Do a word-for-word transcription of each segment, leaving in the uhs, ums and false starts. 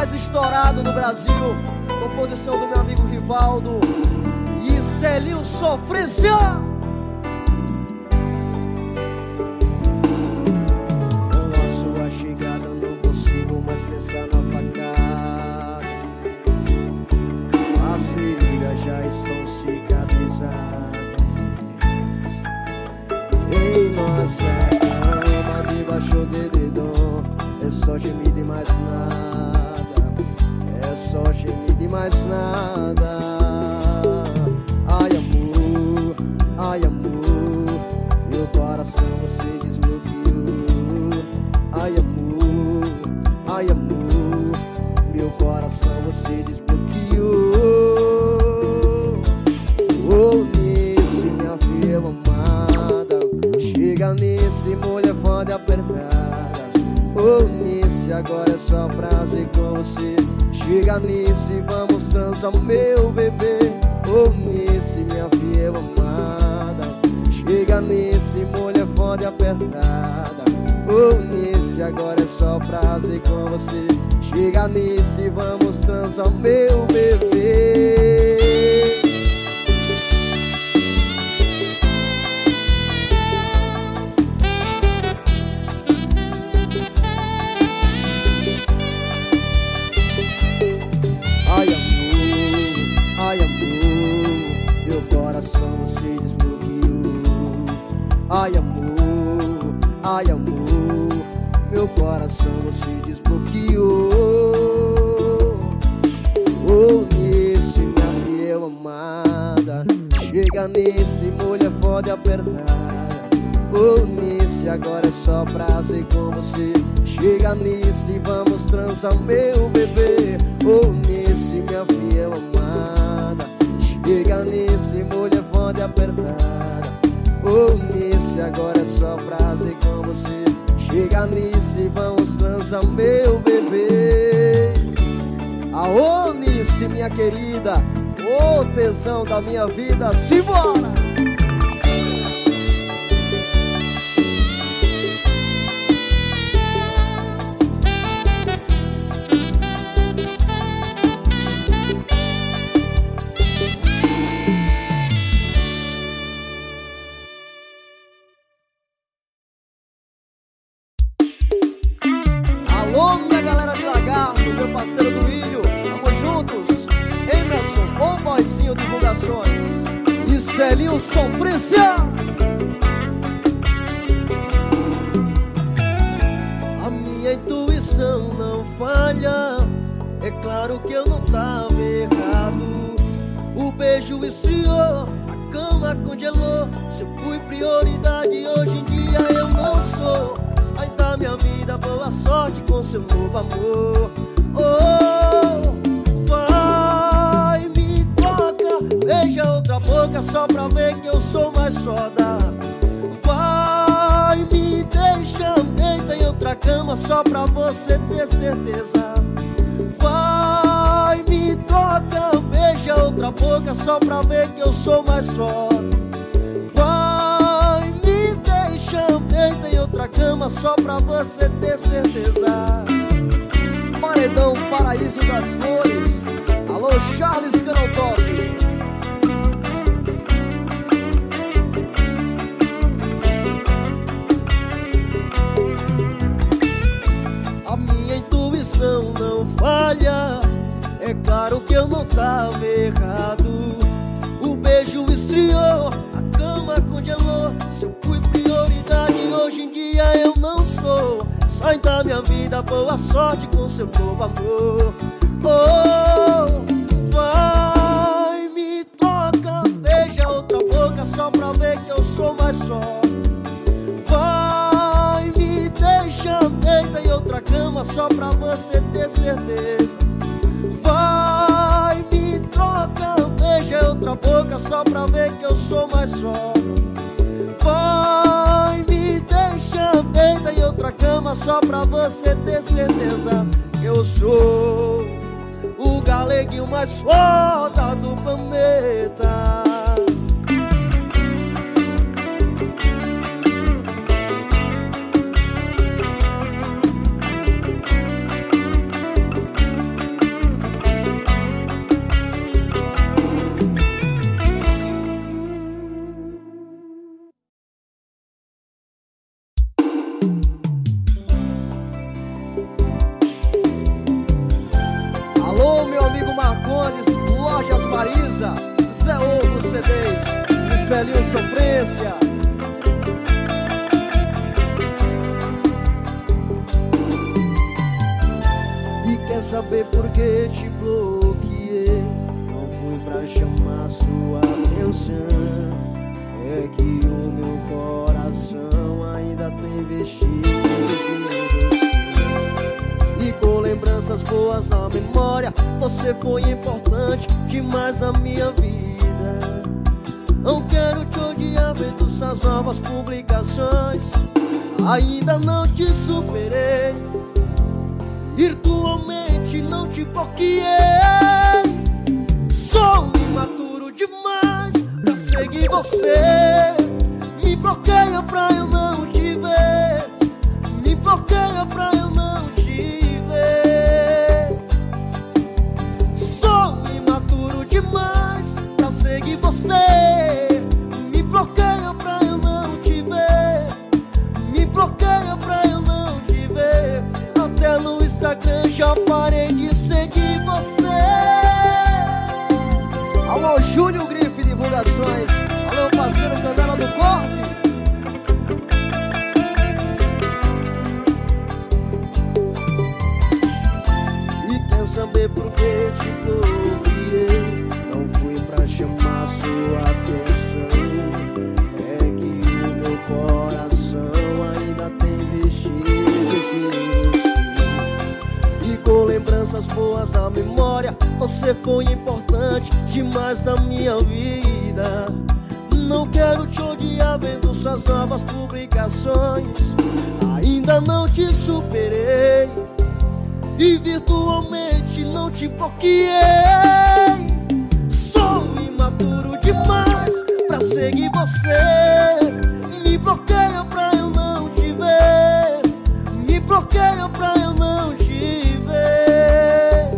mais estourado do Brasil. Composição do meu amigo Rivaldo e Celinho Sofrência. Com a sua chegada não consigo mais pensar na facada. As feridas já estão cicatrizadas. Em nossa cama debaixo do edredom é só gemido e mais nada. É só gemido e mais nada. Ai amor, ai amor, meu coração você desbloqueou. Ai amor, ai amor, meu coração você desbloqueou. Oh, nesse minha fiel amada, chega nesse, mulher foda e apertada. Oh, nesse, agora é só prazer com você. Chega nesse, vamos transar, meu bebê. Oh, nesse, minha fiel amada, chega nesse, mulher foda e apertada. Oh, nesse, agora é só prazer com você. Chega nesse, vamos transar, meu bebê. Ai amor, ai amor, meu coração você desbloqueou. Ai amor, ai amor, meu coração você desbloqueou. Oh, nesse, minha fiel amada, chega nesse, mulher foda e apertada. Oh, nesse, agora é só prazer com você. Chega nesse, vamos transar, meu bebê. Oh, nesse, minha fiel amada, chega nesse, mulher foda e apertada. Oh, nesse, agora é só prazer com você. Chega nesse, vamos transar, meu bebê. Aô, Nice, minha querida, ô tesão da minha vida, simbora! Alô, minha galera de Lagarto, meu parceiro do Ilho, tamo juntos. Emerson, o Boizinho Divulgações e Celinho Sofrência. A minha intuição não falha, é claro que eu não tava errado. O beijo esfriou, a cama congelou. Se eu fui prioridade, hoje em dia eu não sou. Sai da minha vida, boa sorte com seu novo amor. Oh, vai, me toca, beija outra boca só pra ver que eu sou mais foda. Vai, me deixa, deita em outra cama só pra você ter certeza. Vai, me toca, beija outra boca só pra ver que eu sou mais foda. Vai, me deixa, deita em outra cama só pra você ter certeza. Paredão Paraíso das Flores. Alô, Charles Canal Top. A minha intuição não falha, é claro que eu não tava errado. O beijo esfriou, a cama congelou. Se eu fui prioridade, hoje em dia eu não sou. Sai da minha vida, boa sorte com seu novo amor. Oh, vai, me toca, beija outra boca só pra ver que eu sou mais só. Vai, me deixa, deita em outra cama só pra você ter certeza. Vai, me troca, beija outra boca só pra ver que eu sou mais só. Vai, me deixa, deita em outra cama só pra você ter certeza. Eu sou o galeguinho mais foda do planeta. C Ds. E Celinho Sofrência. E quer saber por que te bloqueei? Não fui pra chamar sua atenção. É que o meu coração ainda tem vestígios de você. E com lembranças boas na memória, você foi importante demais na minha vida. Não quero te odiar vendo suas novas publicações. Ainda não te superei, virtualmente não te bloqueei. Sou imaturo demais pra seguir você. Me bloqueia pra eu não te ver. Me bloqueia pra eu não te ver. Sou imaturo demais pra seguir você. Me bloqueia pra eu não te ver. Me bloqueia pra eu não te ver. Até no Instagram já parei de seguir você. Alô, Júnior Grife Divulgações. Alô, parceiro Canela do Corte. E quer saber por que te bloqueei? Não fui pra chamar sua atenção. É que o meu coração ainda tem vestígios de você. E com lembranças boas na memória, você foi importante demais na minha vida. Não quero te odiar vendo suas novas publicações. Ainda não te superei e virtualmente não te bloqueei. Sou imaturo demais pra seguir você. Me bloqueia pra eu não te ver. Me bloqueia pra eu não te ver.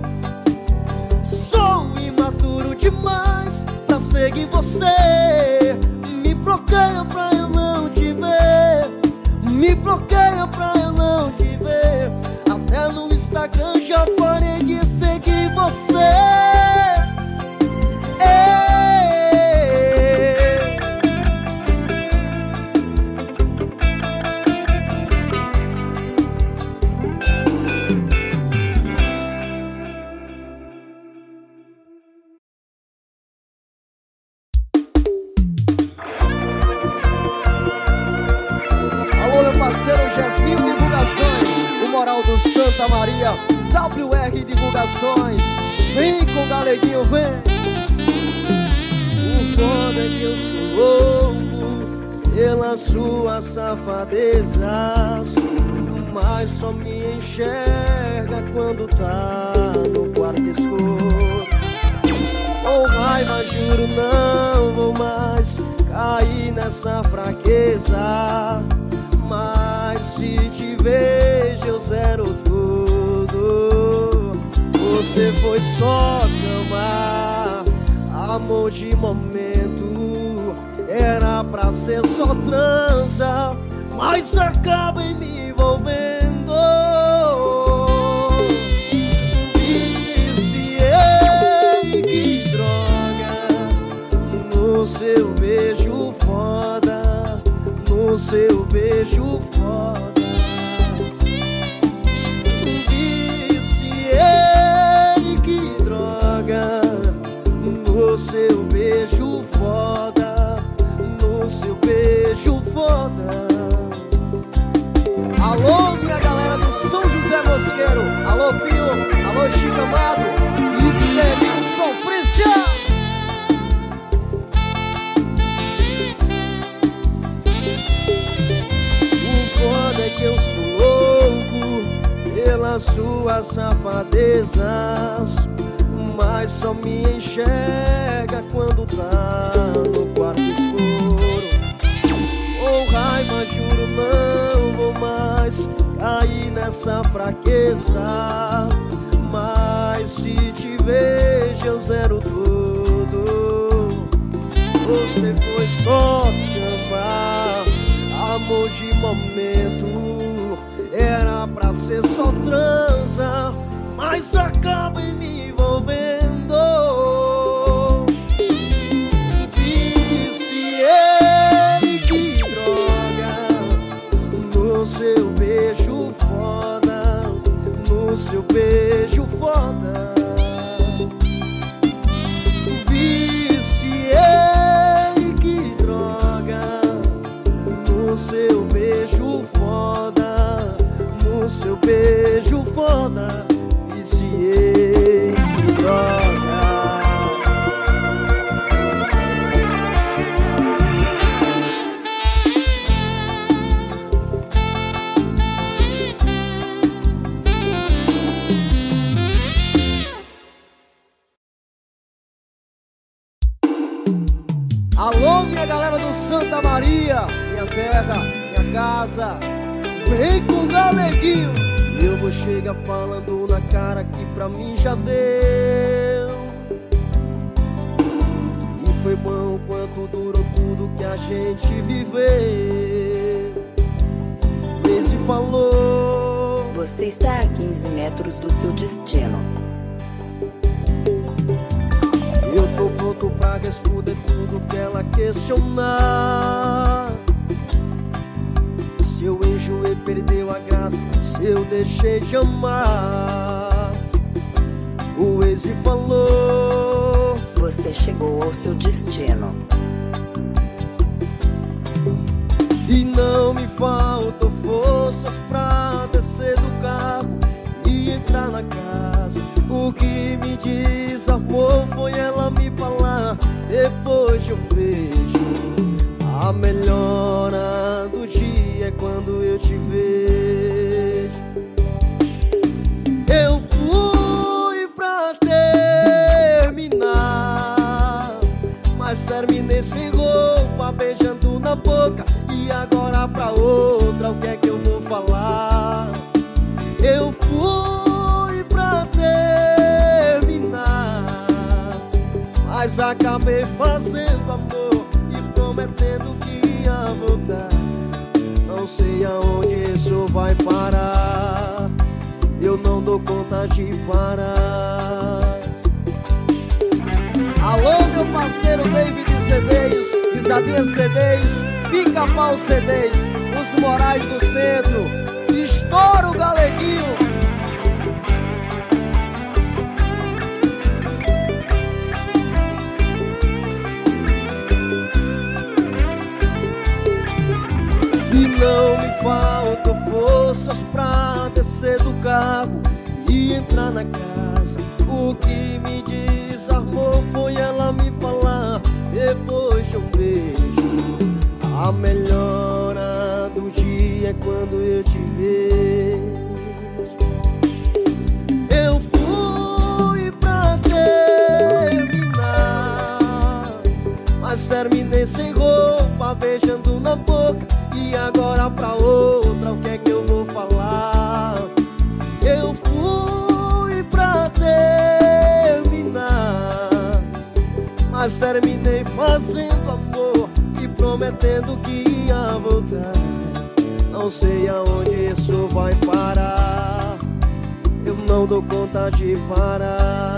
Sou imaturo demais pra seguir você. Me bloqueia pra eu não te ver. Me bloqueia pra eu não te ver. Até no Instagram já parei de seguir você. Parceiro Jefinho Divulgações, o Moral do Santa Maria, W R Divulgações. Vem com o galeguinho, vem. O foda é que eu sou louco pela sua safadeza, mas só me enxerga quando tá no quarto escuro. Com raiva juro não vou mais cair nessa fraqueza. Mas se te vejo eu zero tudo. Você foi só cama, amor de momento. Era pra ser só trança, mas acaba em me envolvendo. Viciei, que droga, no seu beijo foda. No seu beijo foda. Viciei, que droga, no seu beijo foda. No seu beijo foda. Alô, minha galera do São José Mosqueiro. Alô, Pio. Alô, Chico Amado. E Celinho Sofrência. Que eu sou louco pelas suas safadezas, mas só me enxerga quando tá no quarto escuro. Com raiva juro não vou mais cair nessa fraqueza, mas se te vejo eu zero tudo. Você foi só cama, amor de momento. Era pra ser só transa, mas acaba em me envolvendo. seu beijo foda, no seu beijo foda. Viciei, que droga, no seu beijo foda, no seu beijo foda. Viciei, que droga. Alô, minha galera do Santa Maria, minha terra, minha casa, vem com o Galeguinho. Eu vou chegar falando na cara que pra mim já deu. E foi bom quanto durou tudo que a gente viveu. Lazy falou: você está a quinze metros do seu destino. Eu tô pronto pra responder tudo que ela questionar. Se eu enjoei, perdeu a graça, se eu deixei de amar. O ex falou: você chegou ao seu destino. E não me faltou forças pra descer do carro e entrar na casa. O que me desarmou foi ela me falar, depois de um beijo: a melhor hora do dia é quando eu te vejo. Eu fui pra terminar, mas terminei sem roupa, beijando na boca. E agora pra outra, o que é que eu vou falar? Eu fui pra terminar, mas acabei fazendo amor e prometendo que ia voltar. Não sei aonde isso vai parar, eu não dou conta de parar. Alô, meu parceiro David Cedeiros, Isadia Cedeiros, Pica-Pau Cedeiros, os Morais do Centro, estoura o Galeguinho. E não me faltam forças pra descer do carro e entrar na casa. O que me desarmou foi ela me falar, depois de um beijo: a melhor hora do dia é quando eu te vejo. Eu fui pra terminar, mas terminei sem roupa, beijando na boca. E agora pra outra, o que é que eu vou falar? Eu fui pra terminar, mas terminei fazendo amor e prometendo que ia voltar. Não sei aonde isso vai parar, eu não dou conta de parar.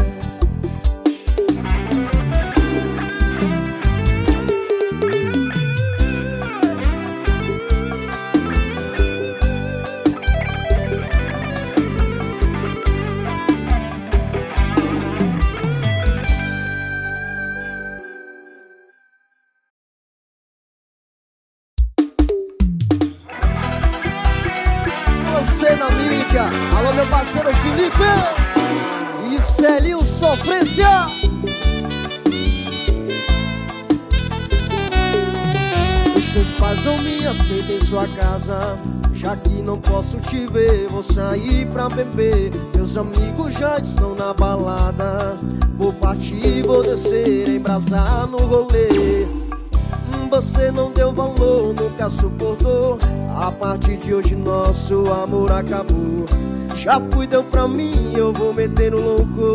Você na mídia, alô meu parceiro Felipe e Celinho Sofrência. Os seus pais não me aceitam em sua casa, já que não posso te ver, vou sair pra beber. Meus amigos já estão na balada, vou partir, vou descer, embrasar no rolê. Você não deu valor, nunca suportou. A partir de hoje nosso amor acabou. Já fui, deu pra mim, eu vou meter no louco.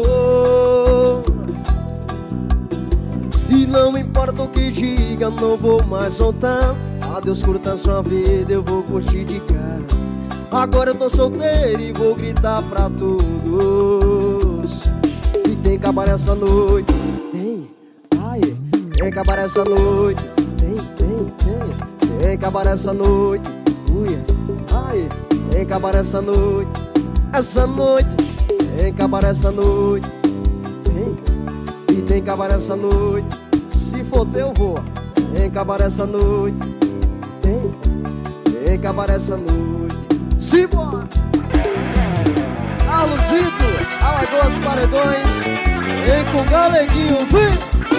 E não importa o que diga, não vou mais voltar. Adeus, curta sua vida, eu vou curtir de cá. Agora eu tô solteiro e vou gritar pra todos. E tem cabaré essa noite, tem, ai, tem cabaré essa noite. Tem, tem, tem, tem cabaré essa noite, uia. acabar essa noite, essa noite, tem que acabar essa noite, tem, e tem que acabar essa noite. Se for teu, vou, tem que acabar essa noite, tem, tem que acabar essa noite. Simbora! Aluzito, Alagoas Paredões, vem com Galeguinho, vem!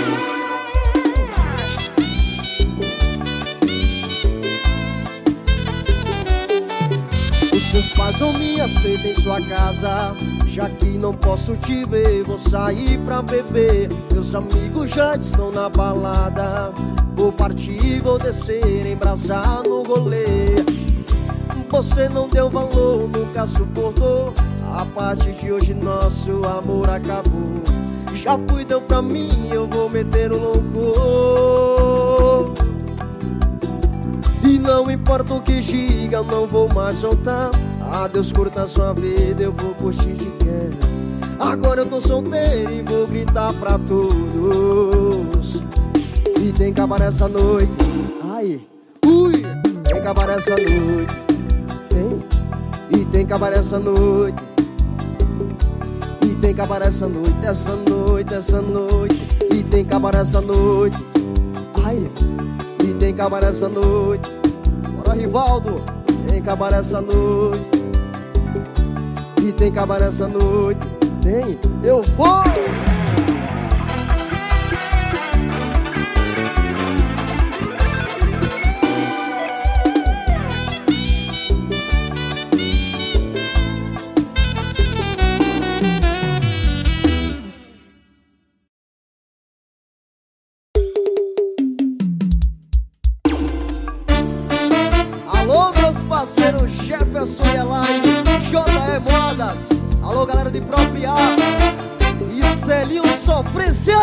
Seus pais não me aceitam em sua casa, já que não posso te ver, vou sair pra beber. Meus amigos já estão na balada, vou partir, vou descer, embrasar no rolê. Você não deu valor, nunca suportou, a partir de hoje nosso amor acabou. Já fui, deu pra mim, eu vou meter o louco. E não importa o que diga, não vou mais voltar. Adeus, curta sua vida, eu vou curtir de guerra. Agora eu tô solteiro e vou gritar pra todos. E tem que acabar essa noite, ai, ui, tem que acabar essa noite, tem, e tem que acabar essa noite, e tem que acabar essa noite, essa noite, essa noite, e tem que acabar essa noite, ai, e tem que acabar essa noite. Bora, Rivaldo, tem que acabar essa noite, e tem que acabar essa noite, tem, eu vou! Parceiro Jefferson e Elaine, J E Modas, alô galera de Própria e Celinho Sofrência.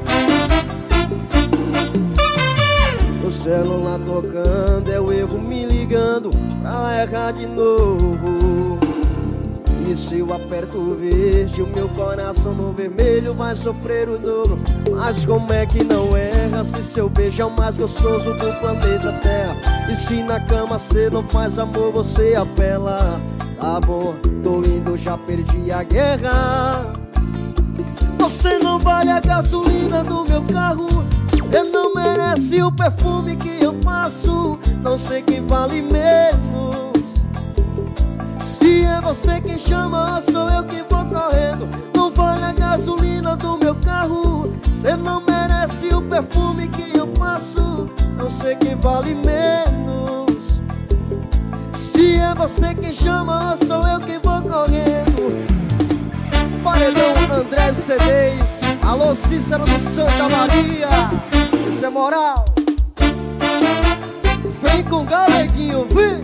O celular tocando, é o erro me ligando pra errar de novo. E se eu aperto o verde, o meu coração no vermelho vai sofrer o dobro. Mas como é que não erra se seu beijo é o mais gostoso do planeta Terra? E se na cama cê não faz amor, você apela. Tá bom, tô indo, já perdi a guerra. Você não vale a gasolina do meu carro, cê não merece o perfume que eu passo. Não sei quem vale menos. Se é você quem chama, sou eu que vou correndo. Não vale a gasolina do meu carro, cê não merece o perfume que eu passo. Não sei quem vale menos. Se é você quem chama, sou eu que vou correndo. Paredão André C Ds, alô Cícero do Santa Maria, isso é moral. Vem com Galeguinho, vem!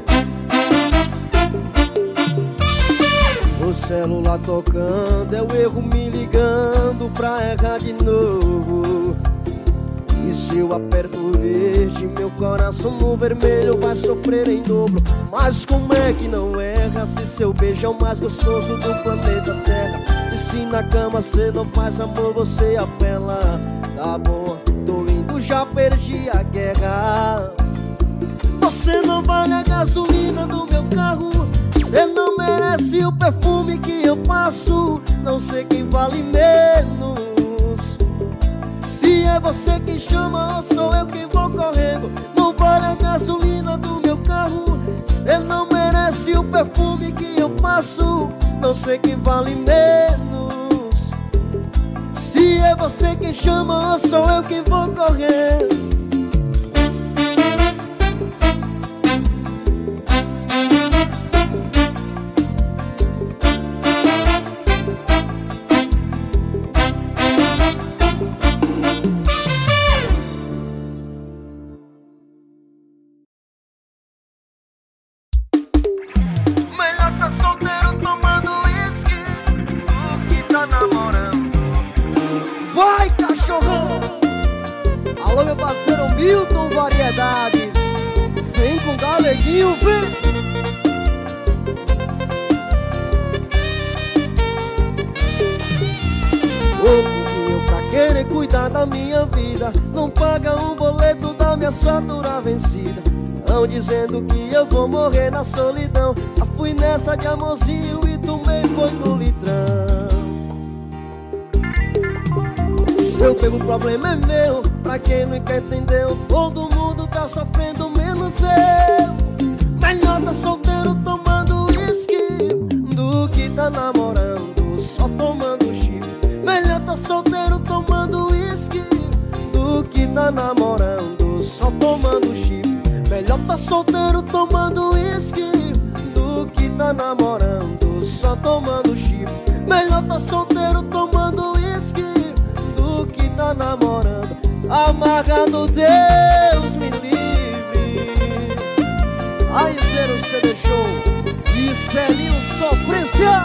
O celular tocando, é o erro me ligando pra errar de novo. E se eu aperto o verde, meu coração no vermelho vai sofrer em dobro. Mas como é que não erra se seu beijo é o mais gostoso do planeta Terra? E se na cama cê não faz amor, você apela. Tá bom, tô indo, já perdi a guerra. Você não vale a gasolina do meu carro, cê não merece o perfume que eu passo. Não sei quem vale menos. Se é você quem chama, ou sou eu quem vou correndo. Não vale a gasolina do meu carro, cê não merece o perfume que eu passo. Não sei quem vale menos. Se é você quem chama, ou sou eu quem vou correndo. Alô, meu parceiro Milton Variedades, vem com Galeguinho, vem! Ô pouquinho pra querer cuidar da minha vida, não paga um boleto da minha fatura vencida. Tão dizendo que eu vou morrer na solidão. Eu fui nessa de amorzinho e tomei foi no litrão. Eu pego, o problema é meu, pra quem nunca entendeu. Todo mundo tá sofrendo, menos eu. Melhor tá solteiro tomando uísque do que tá namorando só tomando chifre. Melhor tá solteiro tomando uísque do que tá namorando só tomando chifre. Melhor tá solteiro tomando uísque do que tá namorando só tomando chifre. Melhor tá solteiro tomando uísque do que tá namorando. Amarrado, Deus me livre. Aí Zero C D Show e Celinho Sofrência.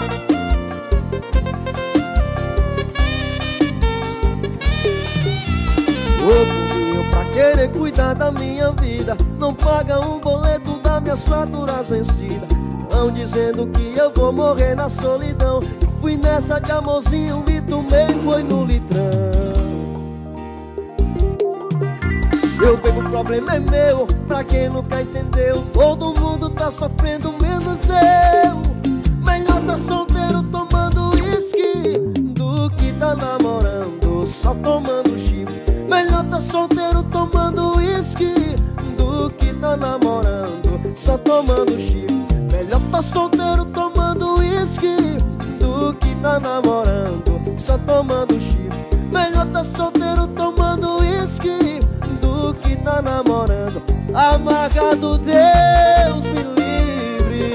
Ô povinho, pra querer cuidar da minha vida, não paga um boleto da minha fatura vencida. Tão dizendo que eu vou morrer na solidão. Fui nessa de amorzinho e tomei foi no litrão. Se eu pego, o problema é meu, pra quem nunca entendeu. Todo mundo tá sofrendo, menos eu. Melhor tá solteiro tomando uísque do que tá namorando só tomando chifre. Melhor tá solteiro tomando uísque do que tá namorando só tomando chifre. Melhor tá solteiro tomando uísque do que tá namorando só tomando chifre. Melhor tá solteiro tomando uísque do que tá namorando. Amarrado, Deus me livre.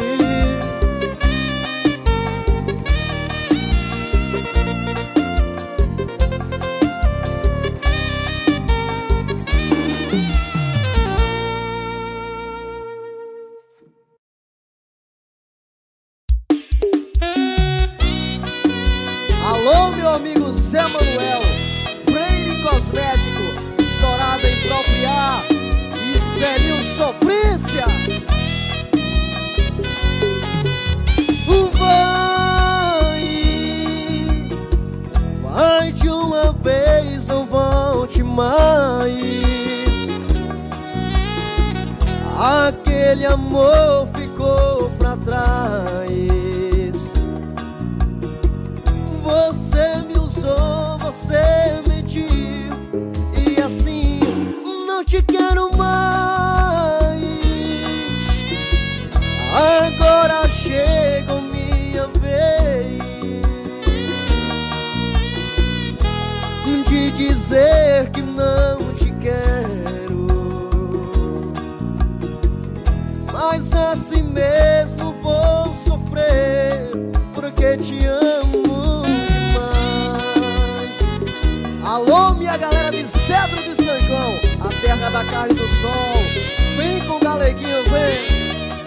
Alô, meu amigo Zé Manuel, Freire Cosmético, estourado em próprio ar, e Celinho Sofrência. Vai, vai de uma vez, não volte mais. Aquele amor ficou pra trás. Você me usou, você mentiu, e assim não te quero mais. Agora chegou minha vez de dizer que não te quero, mas assim mesmo vou sofrer, porque te amo demais. Alô, minha galera de Cedro de São João, a terra da carne e do sol. Vem com o galeguinho, vem.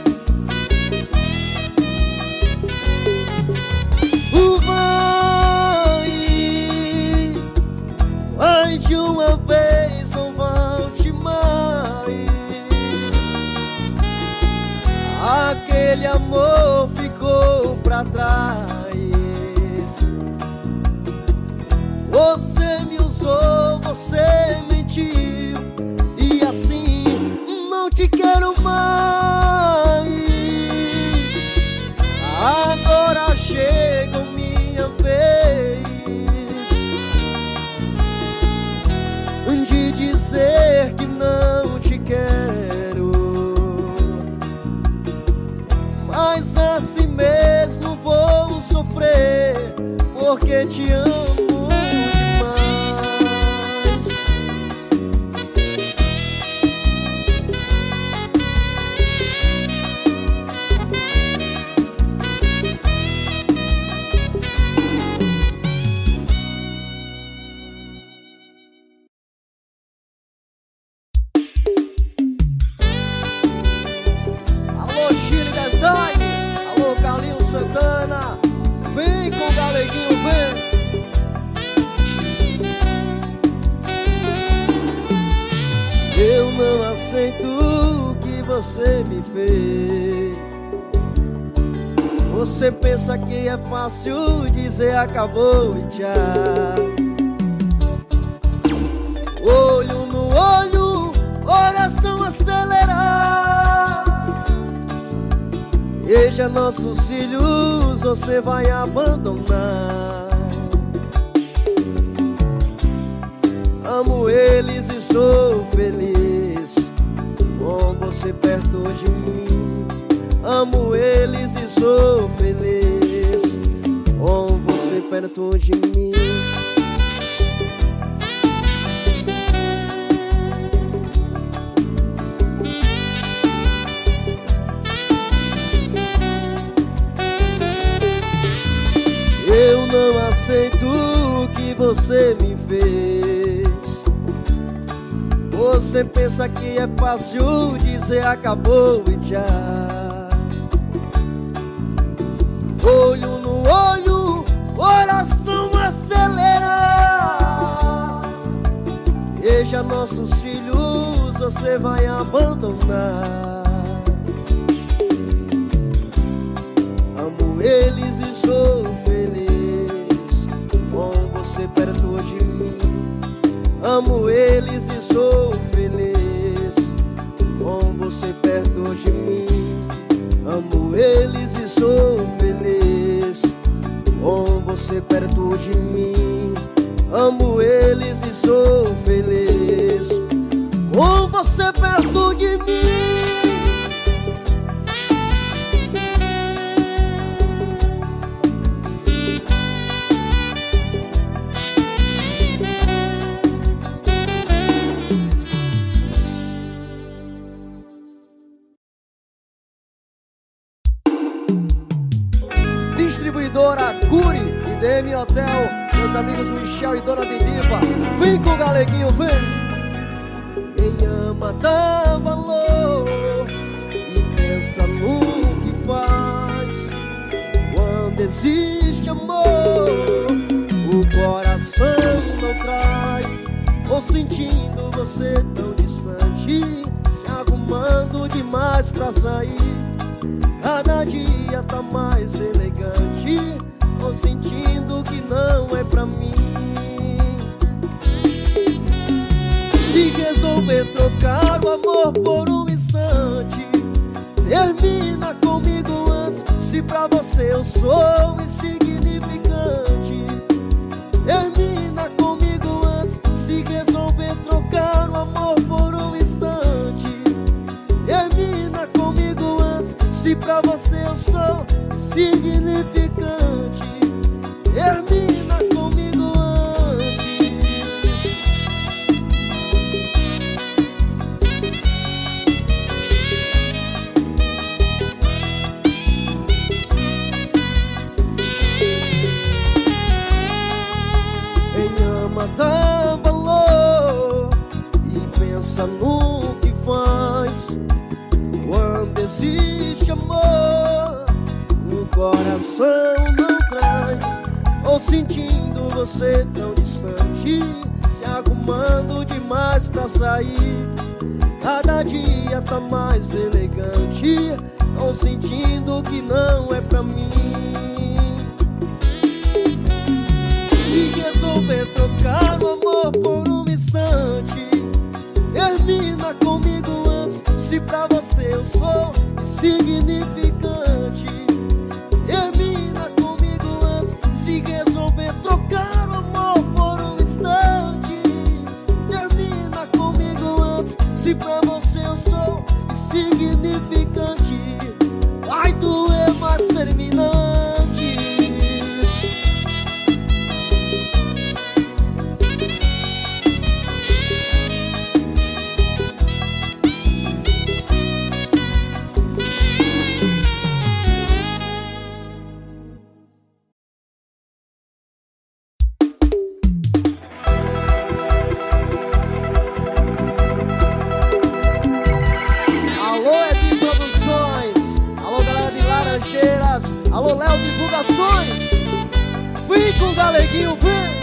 Vai, vai de uma vez, não volte mais. Aquele amor ficou pra trás. Você me usou, você mentiu, e assim não te quero mais. Agora chegou minha vez de dizer que não te quero, mas assim mesmo vou sofrer, porque te amo demais. Alô, Chile Design, alô, Carlinho Santana, vem com o galeguinho, vem. Eu não aceito o que você me fez. Você pensa que é fácil dizer acabou e tchau. Olho no olho, coração acelerado. Veja nossos filhos, você vai abandonar. Amo eles e sou feliz com você perto de mim. Amo eles e sou feliz com você perto de mim. Eu não aceito o que você me fez. Você pensa que é fácil dizer acabou e tchau. Olho no olho, coração acelera. Veja nossos filhos, você vai abandonar. Amo eles e sou feliz com você perto de mim. Amo eles e sou feliz com você perto de mim. Amo eles e sou feliz com você perto de mim. Amo eles e sou feliz com você perto de mim. Distribuidora Curi e D M Hotel, meus amigos Michel e Dona Didiva. Vem com o Galeguinho, vem. Quem ama dá valor e pensa no que faz. Quando existe amor, o coração não trai. Ou sentindo você tão distante, se arrumando demais pra sair. Cada dia tá mais elegante, tô sentindo que não é pra mim. Se resolver trocar o amor por um instante, termina comigo antes. Se pra você eu sou insignificante, termina comigo antes. Se resolver trocar o amor por um instante, termina comigo antes. Se pra você eu sou insignificante, termina comigo antes. Quem ama dá valor e pensa no que faz. Quando existe amor, o coração não trai. Ou sentindo você tão distante, se arrumando demais pra sair. Cada dia tá mais elegante, tô sentindo que não é pra mim. Se resolver trocar o amor por um instante, termina comigo antes. Se pra você eu sou insignificante, termina comigo antes. Se resolver trocar o amor por um instante, termina comigo antes. Se pra você eu sou insignificante, vai doer mais terminantes. Alô, Léo Divulgações. Vem com o Galeguinho, vem.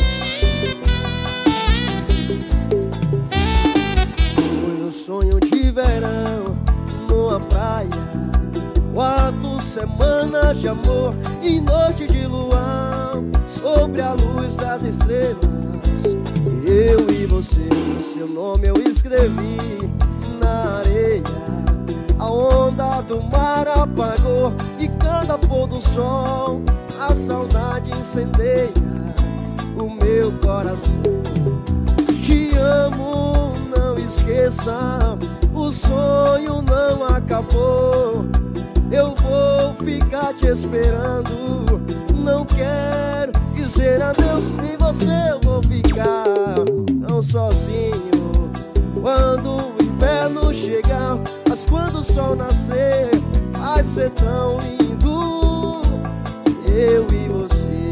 Foi um sonho de verão numa praia, quatro semanas de amor e noite de luar, sobre a luz das estrelas. Eu e você, o seu nome eu escrevi na areia. A onda do mar apagou apagou e cada pôr do sol a saudade incendeia o meu coração. Te amo, não esqueça, o sonho não acabou. Eu vou ficar te esperando, não quero dizer adeus, nem você eu vou ficar tão sozinho. Quando o inverno chegar, mas quando o sol nascer, vai ser tão lindo. Eu e você,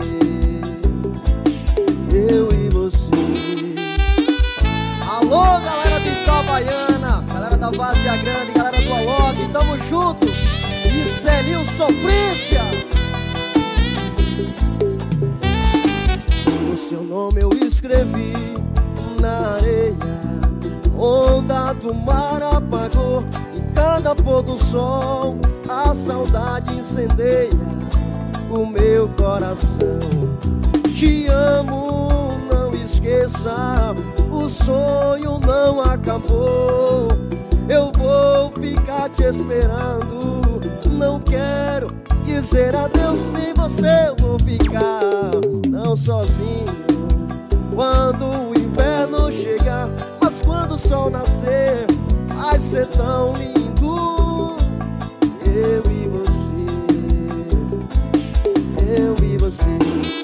eu e você. Alô, galera de Itabaiana, galera da Várzea Grande, galera do Alok, tamo juntos. E Celinho Sofrência. O seu nome eu escrevi na areia, onda do mar apagou e cada pôr do sol a saudade incendeia o meu coração. Te amo, não esqueça, o sonho não acabou. Eu vou ficar te esperando, não quero dizer adeus, sem você eu vou ficar tão sozinho. Quando o inverno chegar, mas quando o sol nascer, vai ser tão lindo. Eu e você, eu e você.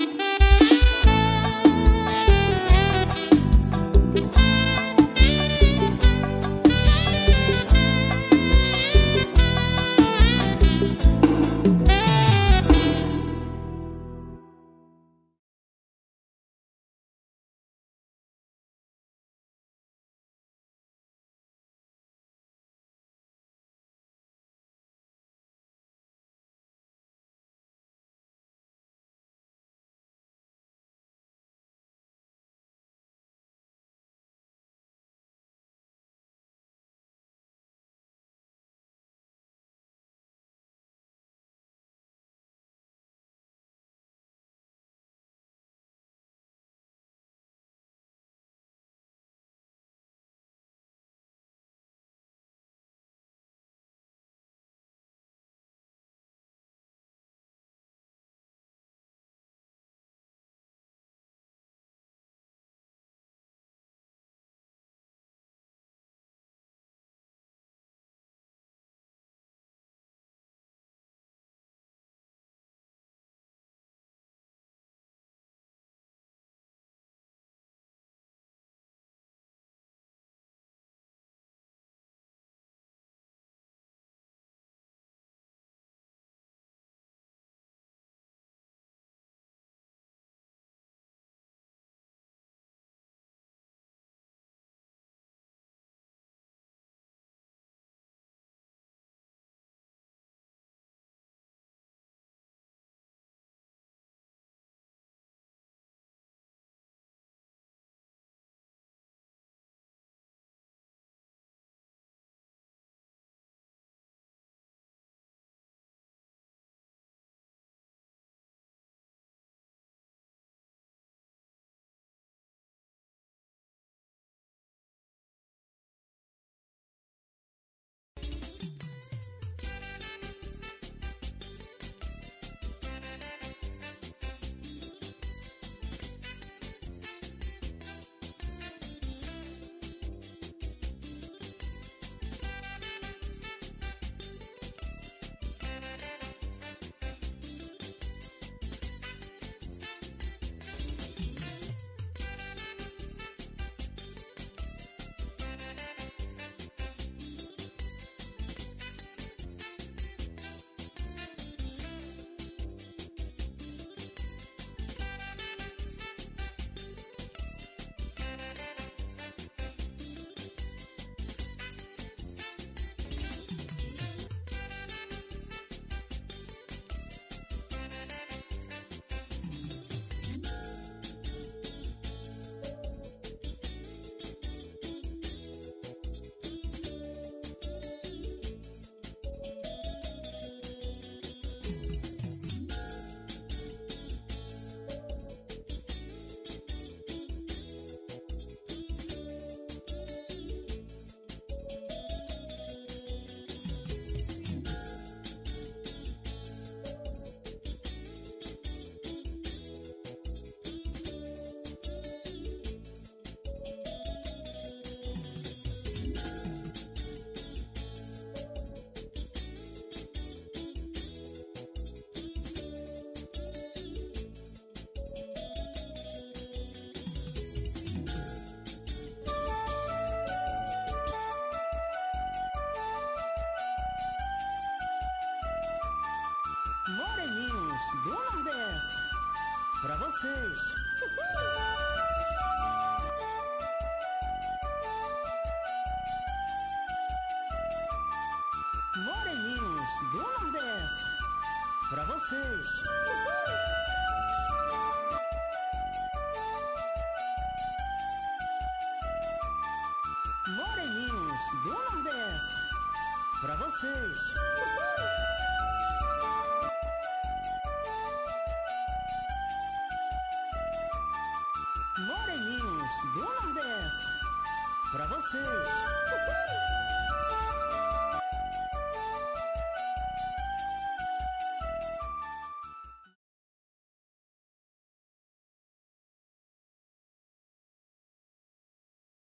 vocês. Moreninhos do Nordeste, pra vocês. Moreninhos do Nordeste, pra vocês.